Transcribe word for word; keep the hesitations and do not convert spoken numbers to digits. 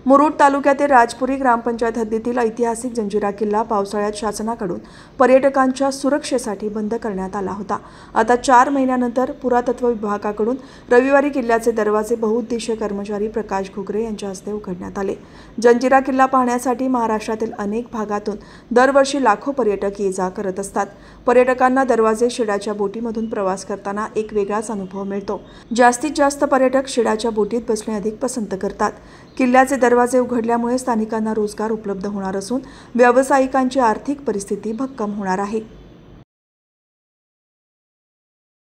मुरुड तालुक्यातील राजपुरी ग्रामपंचायत हद्दीतील ऐतिहासिक जंजिरा किल्ला पावसाळ्यात शासनाकडून पर्यटकांच्या सुरक्षेसाठी बंद करण्यात आला होता। आता चार महिन्यानंतर पुरातत्व विभागाकडून रविवारी किल्ल्याचे दरवाजे बहुउद्देशीय कर्मचारी प्रकाश घुगरे यांच्या हस्ते उघडण्यात आले। जंजिरा किल्ला पाहण्यासाठी महाराष्ट्रातील अनेक भागातून दरवर्षी लाखो पर्यटक ये-जा करत असतात। पर्यटकांना दरवाजे शिडाच्या बोटीमधून प्रवास करताना एक वेगळाच अनुभव मिळतो। जास्तीत जास्त पर्यटक शिडाच्या बोटीत बसणे अधिक पसंत करतात। किल्ल्याचे दरवाजे उघडल्यामुळे स्थानिकांना रोजगार उपलब्ध होणार असून व्यावसायिकांची आर्थिक परिस्थिती भक्कम होणार आहे।